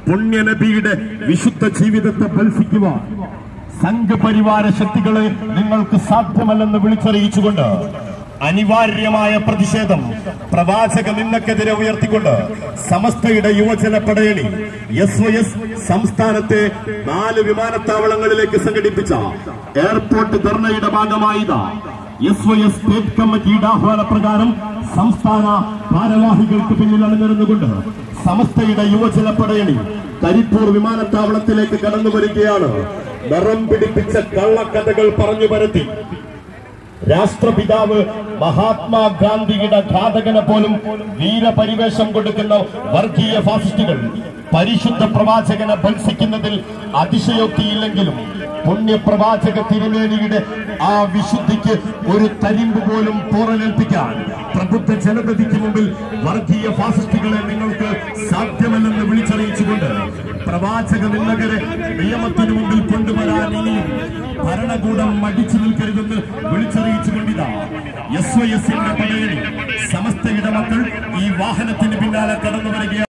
പുണ്യനബിയുടെ വിശുദ്ധ ജീവിതത്തെ ഫലസിക്കുവാൻ സംഘപരിവാര ശക്തികളെ നിങ്ങൾക്ക് സാധ്യമല്ലെന്ന് വിളിച്ചറിയിച്ചുകൊണ്ട് അനിവാര്യമായ പ്രതിഷേധം പ്രവാചക നിന്നക്കെതിരെ ഉയർത്തിക്കൊണ്ട് സമസ്തയുടെ യുവജന പടയണി SYS സംസ്ഥാനത്തെ 4 വിമാനത്താവളങ്ങളിലേക്ക് സംഘടിപ്പിച്ച എയർപോർട്ട് ധർണയുടെ ഭാഗമായി SYS സ്റ്റേറ്റ് കമ്മിറ്റിയുടെ ആഹ്വാന പ്രകാരം സംസ്ഥാന ഭാരവാഹികൾക്ക് പിന്നിൽ അണിനിരന്നുകൊണ്ട് സമസ്തയുടെ യുവജന പടയണി കരിപ്പൂർ വിമാനത്താവളത്തിലേക്ക് കടന്നു വരികയാണ്. നിറം പിടിപ്പിച്ച കള്ളക്കഥകൾ പറഞ്ഞു പരത്തി രാഷ്ട്രപിതാവ് മഹാത്മാഗാന്ധിയുടെ ഘാതകനെ പോലും വീരപരിവേഷം കൊടുക്കുന്ന വർഗീയ ഫാസിസ്റ്റുകൾ പരിശുദ്ധ പ്രവാചകനെ ഭത്സിക്കുന്നതിൽ അതിശയോക്തിയില്ലെങ്കിലും പുണ്യപ്രവാചക തിരുമേനിയുടെ ആ വിശുദ്ധിക്ക് ഒരു തരിമ്പ് പോലും പോറലേൽപ്പിക്കാൻ പ്രബുദ്ധ ജനതയ്ക്ക് മുമ്പിൽ വർഗീയ ഫാസിസ്റ്റുകളെ നിങ്ങൾക്ക് സാധ്യമല്ലെന്ന് വിളിച്ചറിയിച്ചുകൊണ്ട് പ്രവാചക നിന്ദകരെ നിയമത്തിനു മുമ്പിൽ കൊണ്ടുവരാൻ ഇനിയും ഭരണകൂടം മടിച്ചു നിൽക്കരുതെന്ന് വിളിച്ചറിയിച്ചുകൊണ്ടിതാ SYS-ന്റെ പടയണി സമസ്തയുടെ മക്കൾ ഈ വാഹനത്തിന് പിന്നാലെ കടന്നു വരികയാണ്.